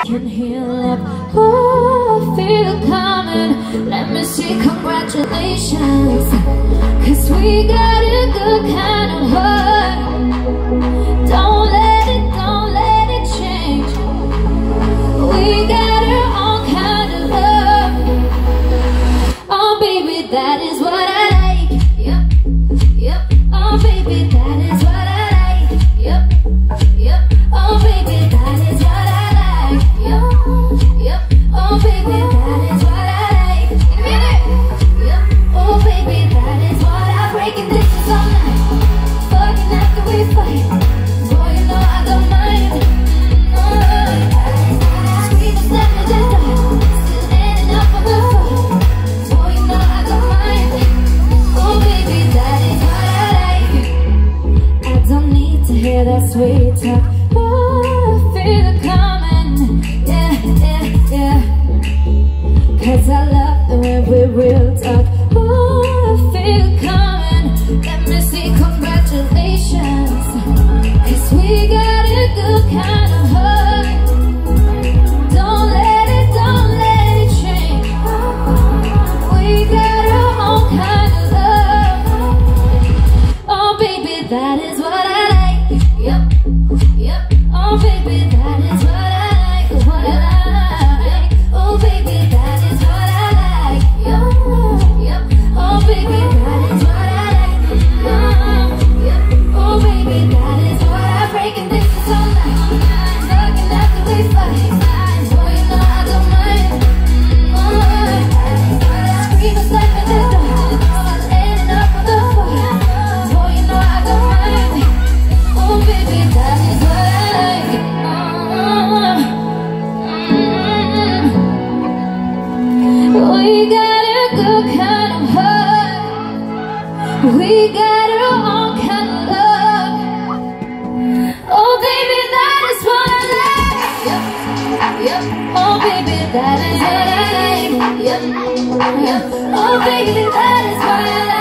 can heal up. Oh, I feel it coming. Let me see, congratulations. Cause we got a good kind of heart. Don't let it change. We got our own kind of love. Oh baby, that is what I like. Yep. Oh baby, that is what I like. Yep. Oh baby, that is what I like. Yep. Oh baby, that is what I like. Yep. Oh baby, that is what I breaking dishes all night. Fucking after we fight. Boy, you know I don't mind. Scream and snap in the dark. Still standing up for the fight. Boy, you know I don't mind. Oh baby, that is what I like. I don't need to hear that sweet talk. Oh, I feel it coming. Yeah. Cause I love the way we real talk. Oh, I feel it coming. Let me see, congratulations. Cause we got a good kind of heart. Don't let it change. We got our own kind of love. Oh baby, that is what I like. Yep. Oh baby, that is what I like. What I like. Oh baby, that is what I like. Yep. Oh baby, that is what I like. Yep. Oh baby, that is what I breaking dishes all night. Fucking after we fight. Boy, you know I don't mind. Scream and slap in the dark. Still ending up for the fight. Boy, you know I don't mind. Oh baby, that is what I like. We got a good kind of heart. We got our own kind of love. Oh baby, that is what I like. Yep. Oh baby, that is what I like. Yep. Oh baby, that is what I like.